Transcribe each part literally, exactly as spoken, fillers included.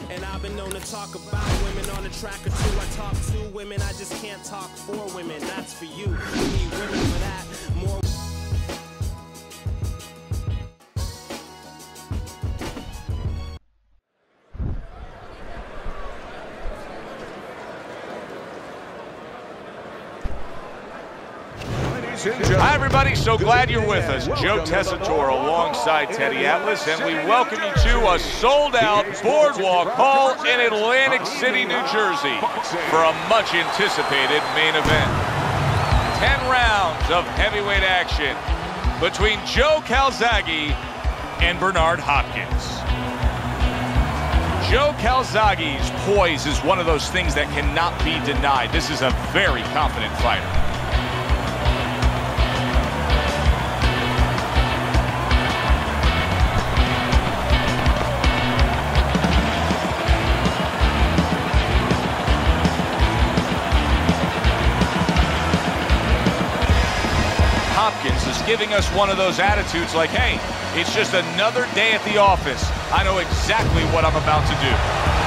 And I've been known to talk about women on a track or two. I talk to women, I just can't talk for women. That's for you. You need women for that. More. Hi, everybody. So glad you're with us. Joe Tessitore alongside Teddy Atlas, and we welcome you to a sold-out Boardwalk Hall in Atlantic City, New Jersey, for a much-anticipated main event. Ten rounds of heavyweight action between Joe Calzaghe and Bernard Hopkins. Joe Calzaghe's poise is one of those things that cannot be denied. This is a very confident fighter. Hopkins is giving us one of those attitudes like, hey, it's just another day at the office. I know exactly what I'm about to do.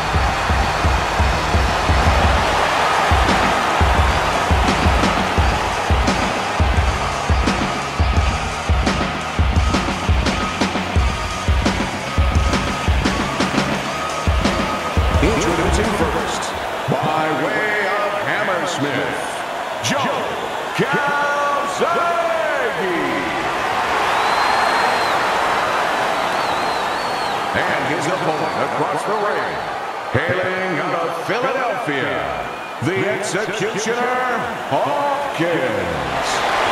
Introducing first, by way of Hammersmith, Joe Calzaghe. And his opponent across the ring, hailing out of Philadelphia, the Executioner, Hopkins.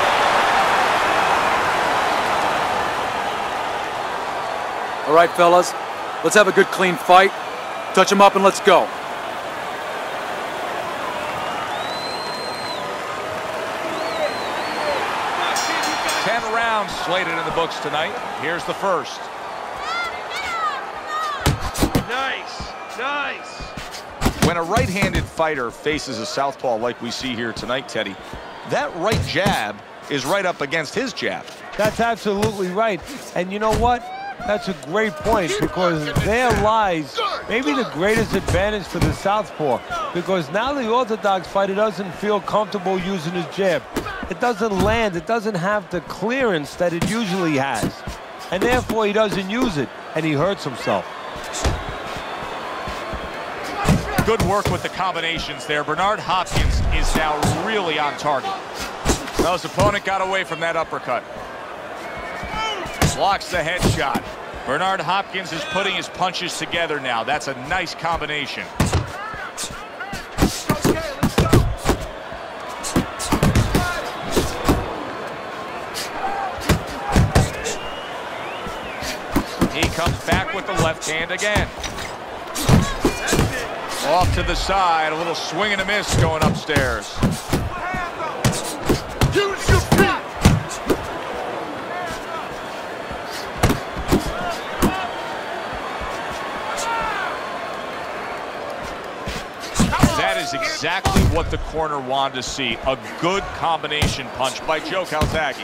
All right, fellas, let's have a good, clean fight. Touch him up and let's go. Ten rounds slated in the books tonight. Here's the first. Nice, nice. When a right-handed fighter faces a southpaw like we see here tonight, Teddy, that right jab is right up against his jab. That's absolutely right. And you know what? That's a great point, because there lies maybe the greatest advantage for the southpaw, because now the orthodox fighter doesn't feel comfortable using his jab. It doesn't land. It doesn't have the clearance that it usually has. And therefore, he doesn't use it, and he hurts himself. Good work with the combinations there. Bernard Hopkins is now really on target. Well, his opponent got away from that uppercut. Blocks the headshot. Bernard Hopkins is putting his punches together now. That's a nice combination. He comes back with the left hand again. Off to the side, a little swing and a miss going upstairs. Use your feet. That is exactly what the corner wanted to see. A good combination punch by Joe Calzaghe.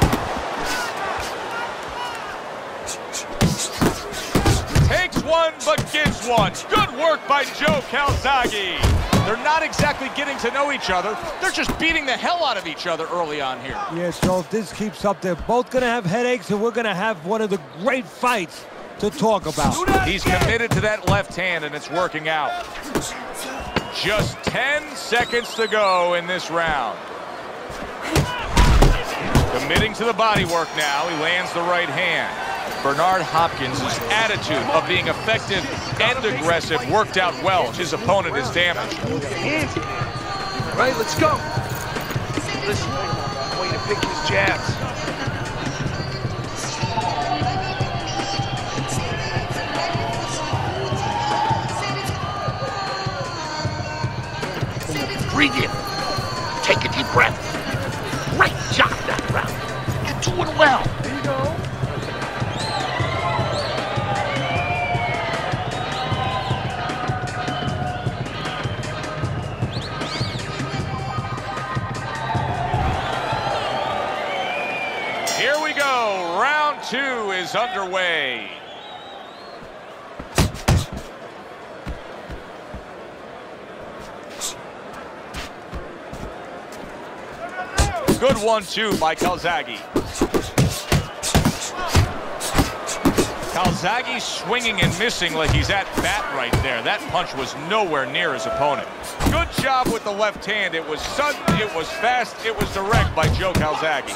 Takes one, but gives one. Good work by Joe Calzaghe. They're not exactly getting to know each other. They're just beating the hell out of each other early on here. Yeah, so if this keeps up, they're both going to have headaches, and we're going to have one of the great fights to talk about. He's committed to that left hand, and it's working out. Just ten seconds to go in this round. Committing to the body work now. He lands the right hand. Bernard Hopkins' attitude of being effective and aggressive worked out well. His opponent is damaged. Right, let's go. Listen, I want you to pick his jabs. Breathe in. Take a deep breath. Great job that round. You're doing well. There you go. Here we go. Round two is underway. Good one two by Calzaghe. Calzaghe swinging and missing like he's at bat right there. That punch was nowhere near his opponent. Good job with the left hand. It was sudden, it was fast, it was direct by Joe Calzaghe.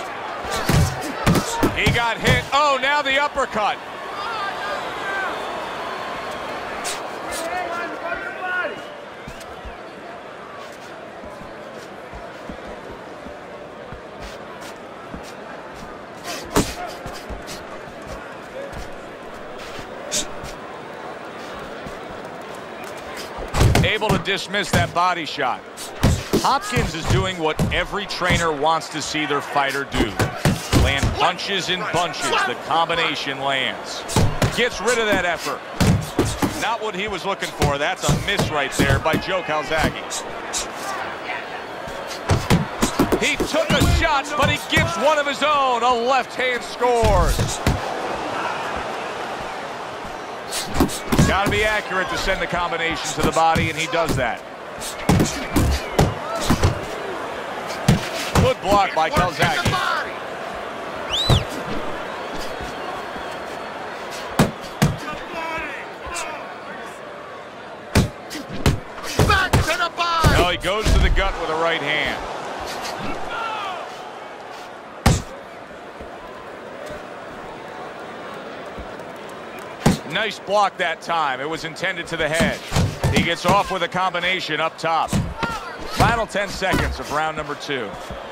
He got hit. Oh, now the uppercut. Able to dismiss that body shot. Hopkins is doing what every trainer wants to see their fighter do. Land punches in bunches. The combination lands. Gets rid of that effort. Not what he was looking for. That's a miss right there by Joe Calzaghe. He took a shot, but he gives one of his own. A left hand scores. Got to be accurate to send the combination to the body, and he does that. Good block by Calzaghe. Back to the body. Well, he goes to the gut with a right hand. Nice block that time. It was intended to the head. He gets off with a combination up top. Final ten seconds of round number two.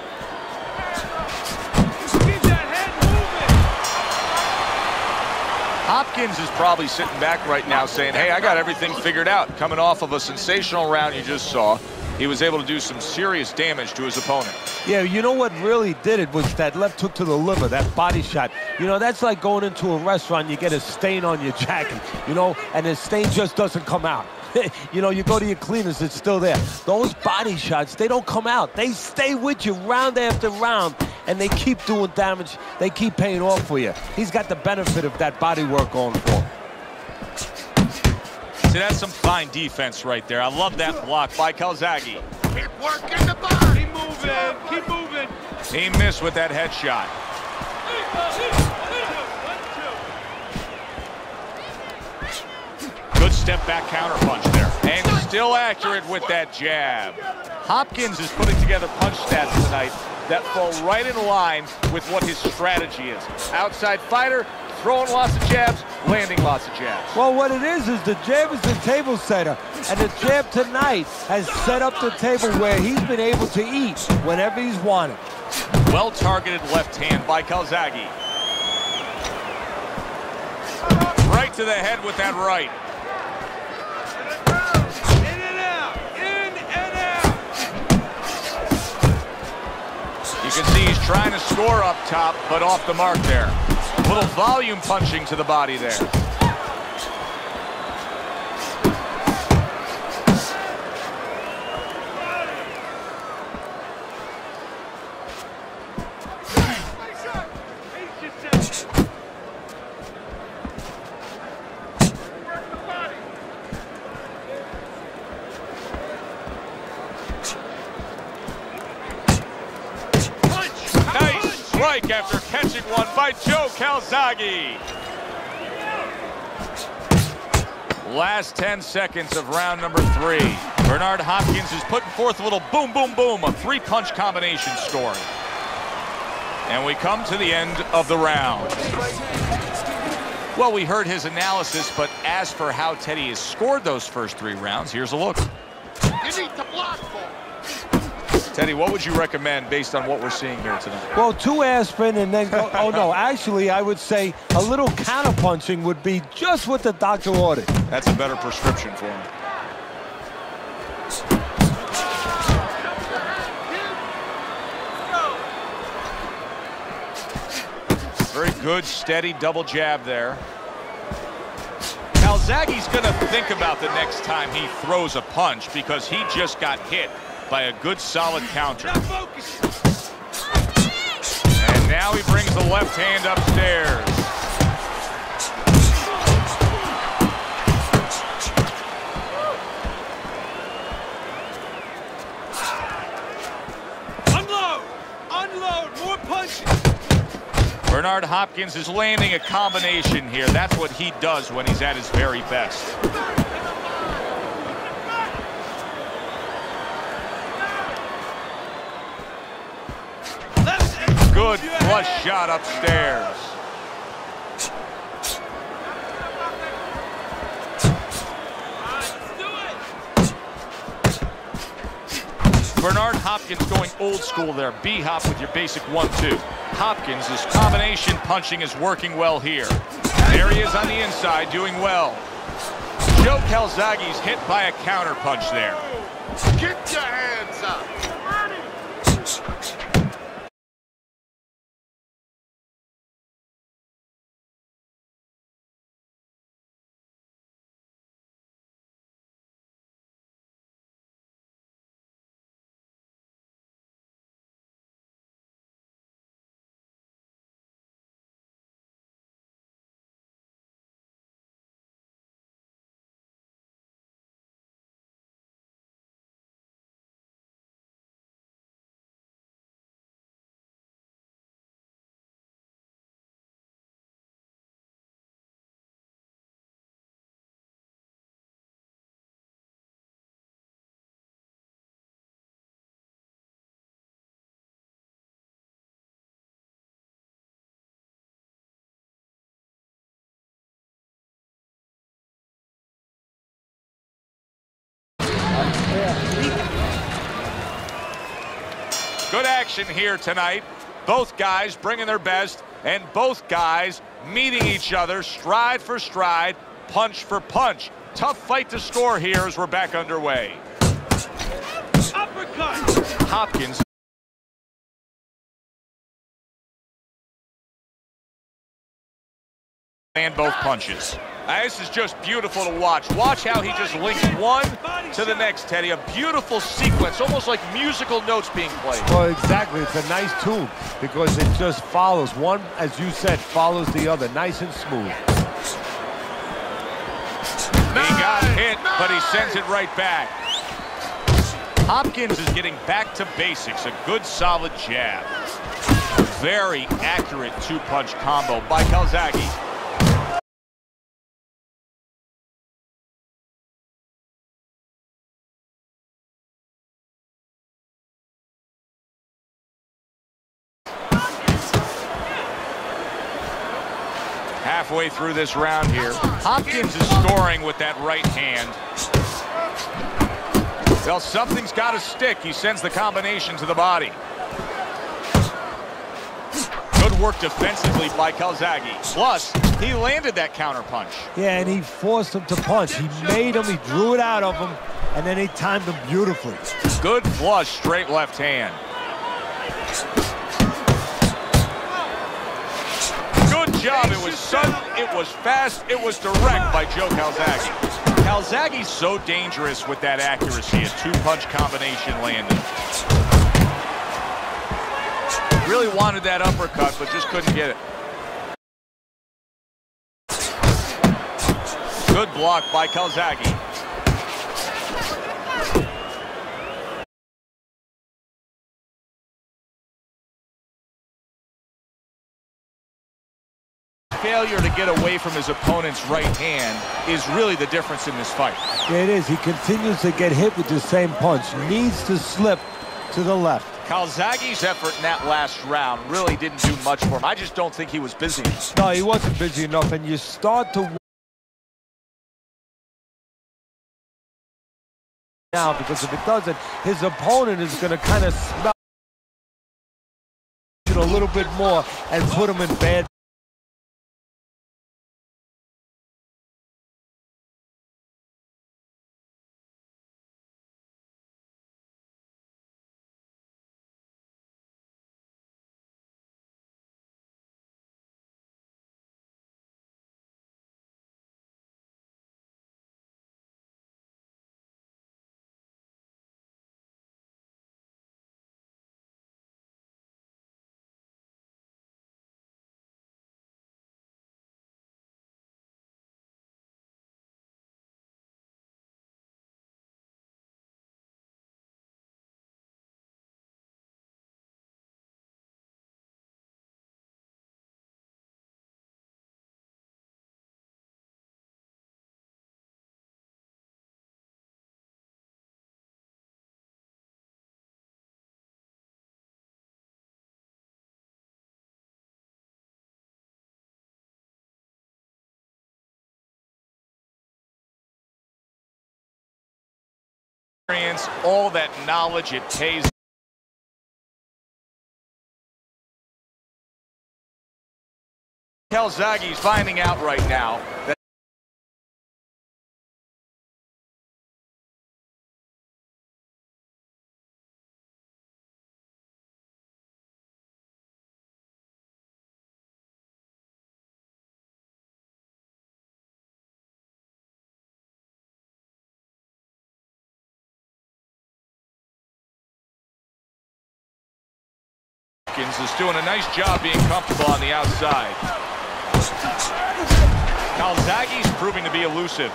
Hopkins is probably sitting back right now saying, hey, I got everything figured out. Coming off of a sensational round you just saw, he was able to do some serious damage to his opponent. Yeah, you know what really did it was that left hook to the liver, that body shot. You know, that's like going into a restaurant, you get a stain on your jacket, you know, and the stain just doesn't come out. You know, you go to your cleaners, it's still there. Those body shots, they don't come out. They stay with you round after round, and they keep doing damage. They keep paying off for you. He's got the benefit of that body work going for him. See, that's some fine defense right there. I love that block by Calzaghe. Keep working the body. Keep moving. Keep moving. He missed with that headshot. Good step back counter punch there. And still accurate with that jab. Hopkins is putting together punch stats tonight that fall right in line with what his strategy is. Outside fighter, throwing lots of jabs, landing lots of jabs. Well, what it is is the jab is the table setter, and the jab tonight has set up the table where he's been able to eat whenever he's wanted. Well-targeted left hand by Calzaghe. Right to the head with that right. In and out. In and out. You can see he's trying to score up top, but off the mark there. A little volume punching to the body there. After catching one by Joe Calzaghe. Last ten seconds of round number three. Bernard Hopkins is putting forth a little boom, boom, boom, a three-punch combination scoring. And we come to the end of the round. Well, we heard his analysis, but as for how Teddy has scored those first three rounds, here's a look. You need to block for. Teddy, what would you recommend based on what we're seeing here tonight? Well, two aspirin and then go, oh no, actually I would say a little counterpunching would be just what the doctor ordered. That's a better prescription for him. Very good, steady double jab there. Calzaghe's gonna think about the next time he throws a punch because he just got hit by a good solid counter. And now he brings the left hand upstairs. Unload! Unload! Bernard Hopkins is landing a combination here. That's what he does when he's at his very best. Good flush shot upstairs. Bernard Hopkins going old school there. B-hop with your basic one two. Hopkins' combination punching is working well here. There he is on the inside doing well. Joe Calzaghe's hit by a counter punch there. Get your hands up. Good action here tonight. Both guys bringing their best, and both guys meeting each other stride for stride, punch for punch. Tough fight to score here as we're back underway. Uppercut! Hopkins and both punches. Uh, this is just beautiful to watch. Watch how he just links one to the next, Teddy. A beautiful sequence, almost like musical notes being played. Well, exactly. It's a nice tune because it just follows. One, as you said, follows the other. Nice and smooth. He got hit, but he sends it right back. Hopkins is getting back to basics. A good, solid jab. A very accurate two-punch combo by Calzaghe. Halfway through this round here, Hopkins is scoring with that right hand. Well, something's got to stick. He sends the combination to the body. Good work defensively by Calzaghe. Plus, he landed that counter punch. Yeah, and he forced him to punch. He made him, he drew it out of him, and then he timed him beautifully. Good flush, straight left hand. Good job. It was sudden, it was fast, it was direct by Joe Calzaghe. Calzaghe's so dangerous with that accuracy. A two-punch combination landed. Really wanted that uppercut, but just couldn't get it. Good block by Calzaghe. Failure to get away from his opponent's right hand is really the difference in this fight. Yeah, it is. He continues to get hit with the same punch. Needs to slip to the left. Calzaghe's effort in that last round really didn't do much for him. I just don't think he was busy. No, he wasn't busy enough, and you start to now, because if it doesn't, his opponent is going to kind of smell a little bit more and put him in bad Experience, all that knowledge, it pays. Calzaghe's finding out right now that is doing a nice job being comfortable on the outside. Calzaghe's proving to be elusive.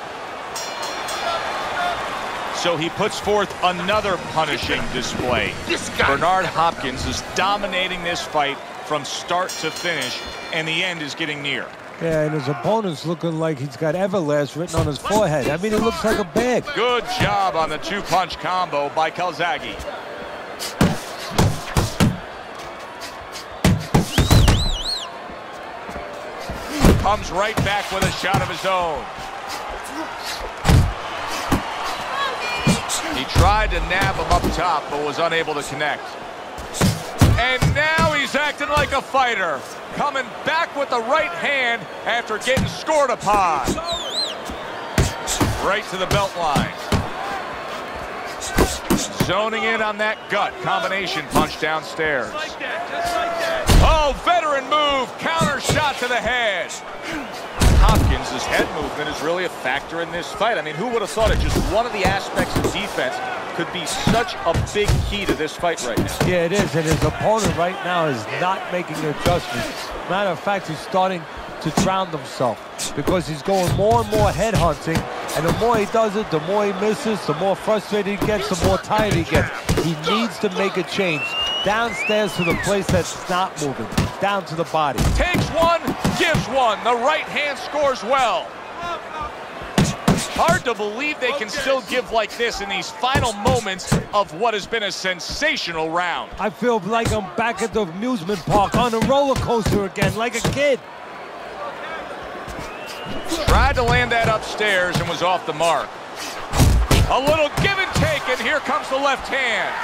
So he puts forth another punishing display. Bernard Hopkins is dominating this fight from start to finish, and the end is getting near. Yeah, and his opponent's looking like he's got Everlast written on his forehead. I mean, he looks like a bag. Good job on the two-punch combo by Calzaghe. Comes right back with a shot of his own. He tried to nab him up top, but was unable to connect. And now he's acting like a fighter, coming back with the right hand after getting scored upon. Right to the belt line. Zoning in on that gut combination punch downstairs. Oh, veteran move, counter shot to the head. Hopkins' head movement is really a factor in this fight. I mean, who would have thought it? Just one of the aspects of defense could be such a big key to this fight right now. Yeah, it is, and his opponent right now is not making adjustments. Matter of fact, he's starting to drown himself because he's going more and more head hunting, and the more he does it, the more he misses, the more frustrated he gets, the more tired he gets. He needs to make a change. Downstairs to the place that's not moving, down to the body. Takes one, gives one. The right hand scores well. Hard to believe they can still give like this in these final moments of what has been a sensational round. I feel like I'm back at the amusement park on a roller coaster again, like a kid. Tried to land that upstairs and was off the mark. A little give and take, and here comes the left hand.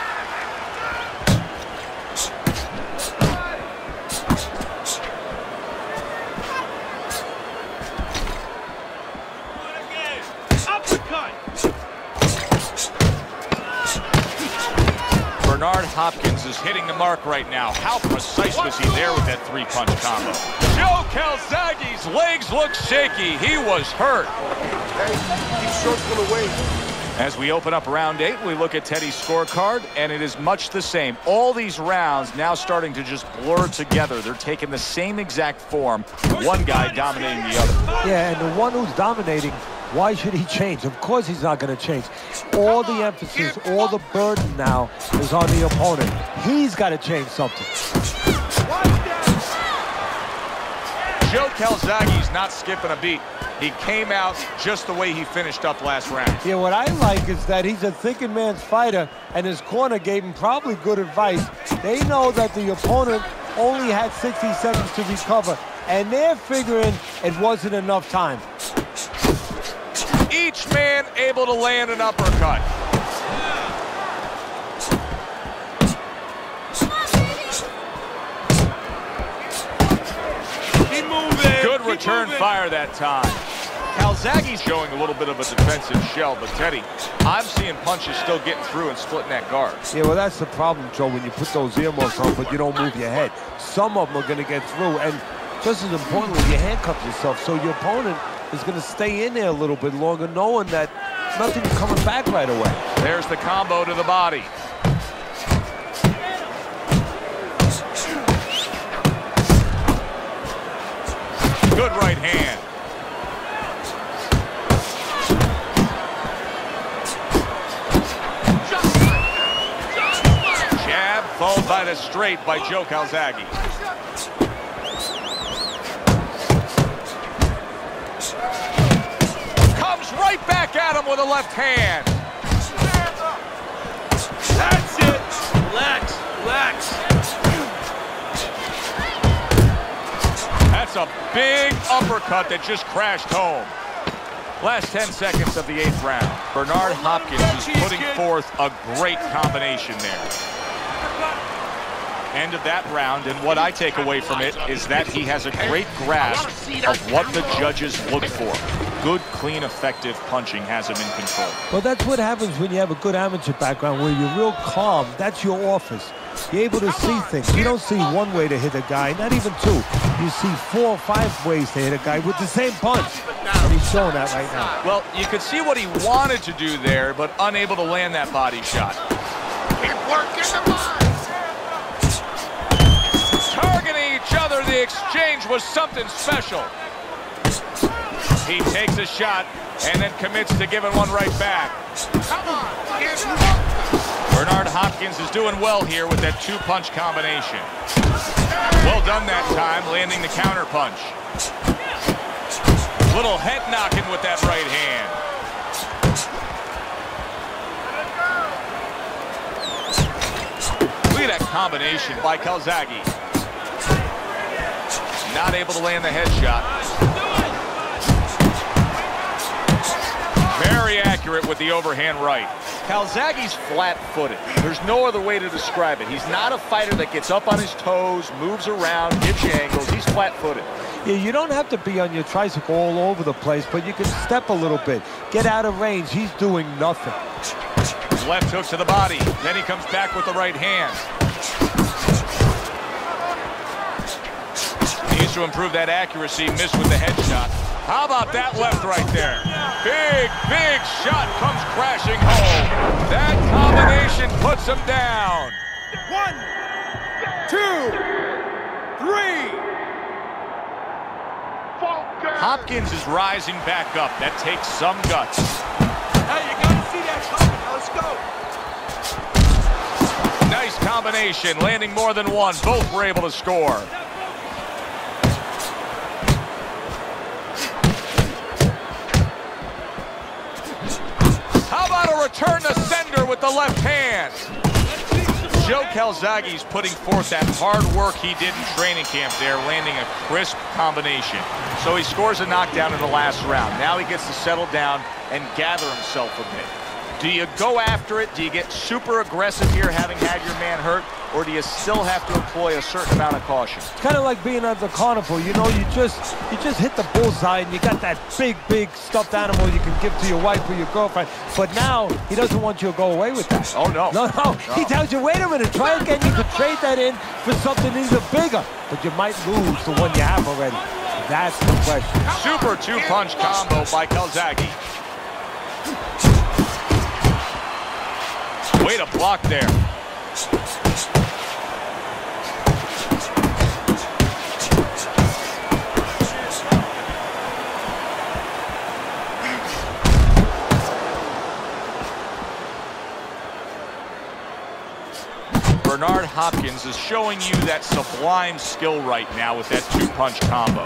Bernard Hopkins is hitting the mark right now. How precise was he there with that three-punch combo? Joe Calzaghe's legs look shaky. He was hurt. As we open up round eight, we look at Teddy's scorecard, and it is much the same. All these rounds now starting to just blur together. They're taking the same exact form. One guy dominating the other. Yeah, and the one who's dominating, why should he change? Of course he's not going to change. All the emphasis, all the burden now is on the opponent. He's got to change something. Joe Calzaghe's not skipping a beat. He came out just the way he finished up last round. Yeah, what I like is that he's a thinking man's fighter, and his corner gave him probably good advice. They know that the opponent only had sixty seconds to recover, and they're figuring it wasn't enough time. Each man able to land an uppercut. Good return fire that time. Calzaghe's showing a little bit of a defensive shell, but Teddy, I'm seeing punches still getting through and splitting that guard. Yeah, well, that's the problem, Joe, when you put those earmuffs on, but you don't move your head. Some of them are going to get through, and just as importantly, you handcuff yourself, so your opponent is going to stay in there a little bit longer, knowing that nothing's coming back right away. There's the combo to the body. Good right hand. Jab followed by the straight by Joe Calzaghe. Comes right back at him with a left hand. That's it. Relax, relax. That's a big uppercut that just crashed home. Last ten seconds of the eighth round. Bernard Hopkins is putting forth a great combination there. End of that round, and what I take away from it is that he has a great grasp of what the judges look for. Good, clean, effective punching has him in control. Well, that's what happens when you have a good amateur background where you're real calm. That's your office. You're able to see things. You don't see one way to hit a guy, not even two. You see four or five ways to hit a guy with the same punch. And he's showing that right now. Well, you could see what he wanted to do there, but unable to land that body shot. Keep working the mind. Targeting each other, the exchange was something special. He takes a shot and then commits to giving one right back. Come on, get Bernard Hopkins is doing well here with that two-punch combination. Well done that time, landing the counter punch. Little head knocking with that right hand. Look at that combination by Calzaghe. Not able to land the headshot. Very accurate with the overhand right. Calzaghe's flat-footed. There's no other way to describe it. He's not a fighter that gets up on his toes, moves around, gives you angles. He's flat-footed. Yeah, you don't have to be on your tricycle all over the place, but you can step a little bit. Get out of range. He's doing nothing. Left hook to the body. Then he comes back with the right hand. Needs to improve that accuracy. Missed with the headshot. How about that left right there? Big, big shot comes crashing home. That combination puts him down. One, two, three. Hopkins is rising back up. That takes some guts. Hey, you gotta see that coming. Now let's go. Nice combination, landing more than one. Both were able to score. How about a return to sender with the left hand? Joe Calzaghe's putting forth that hard work he did in training camp there, landing a crisp combination. So he scores a knockdown in the last round. Now he gets to settle down and gather himself a bit. Do you go after it? Do you get super aggressive here, having had your man hurt? Or do you still have to employ a certain amount of caution? It's kind of like being at the carnival. You know, you just you just hit the bullseye and you got that big, big stuffed animal you can give to your wife or your girlfriend. But now he doesn't want you to go away with that. Oh, no. No, no. no. He tells you, wait a minute, try again. You could trade that in for something even bigger. But you might lose the one you have already. That's the question. Super two-punch combo by Calzaghe. Way to block there. Bernard Hopkins is showing you that sublime skill right now with that two-punch combo.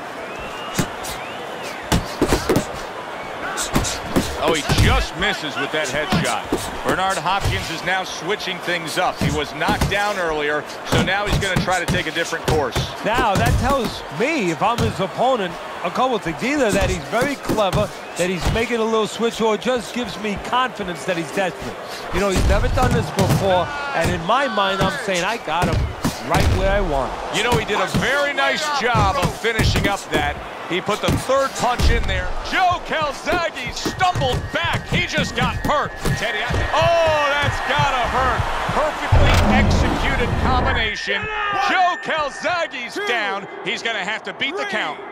Oh, he just misses with that headshot. Bernard Hopkins is now switching things up. He was knocked down earlier, so now he's going to try to take a different course. Now, that tells me, if I'm his opponent, a couple of things. Either that he's very clever, that he's making a little switch, or it just gives me confidence that he's desperate. You know, he's never done this before, and in my mind, I'm saying, I got him right where I want him. You know, he did a very nice job of finishing up that. He put the third punch in there. Joe Calzaghe stumbled back. He just got hurt. Teddy, oh, that's gotta hurt. Perfectly executed combination. Joe Calzaghe's down. He's gonna have to beat the count.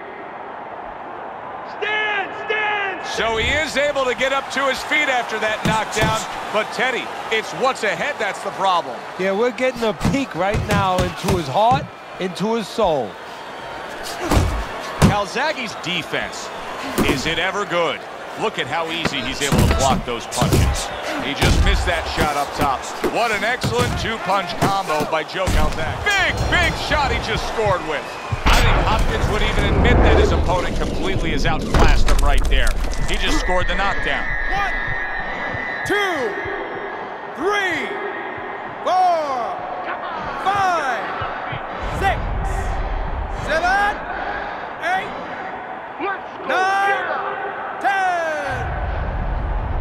Stand, stand. So he is able to get up to his feet after that knockdown. But Teddy, it's what's ahead that's the problem. Yeah, we're getting a peek right now into his heart, into his soul. Calzaghe's defense, is it ever good? Look at how easy he's able to block those punches. He just missed that shot up top. What an excellent two-punch combo by Joe Calzaghe. Big, big shot he just scored with. I think Hopkins would even admit that his opponent completely has outclassed him right there. He just scored the knockdown. One, two, three, four, five, six, seven, eight, nine, ten.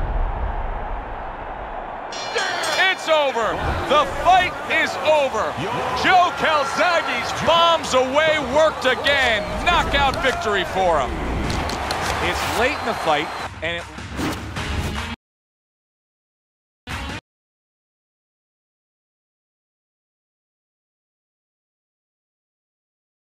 it's over. The fight is over. Joe Calzaghe's bombs away worked again. Knockout victory for him. It's late in the fight, and it